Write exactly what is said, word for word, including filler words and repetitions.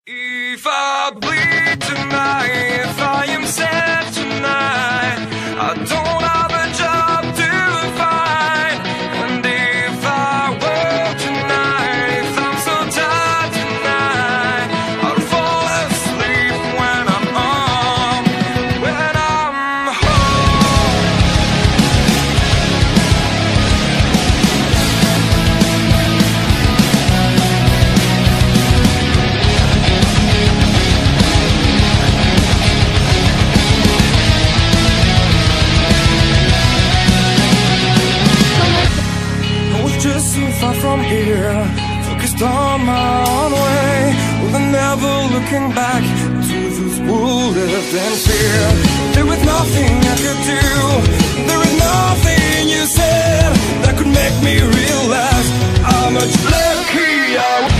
If I bleed tonight, if I am sad tonight, I don't have a job to find. And if I work tonight, if I'm so tired tonight, I'll fall asleep when I'm home, when I'm home. Just so far from here, focused on my own way, with never looking back to those who lived in fear. There was nothing I could do, there was nothing you said that could make me realize how much lucky I was.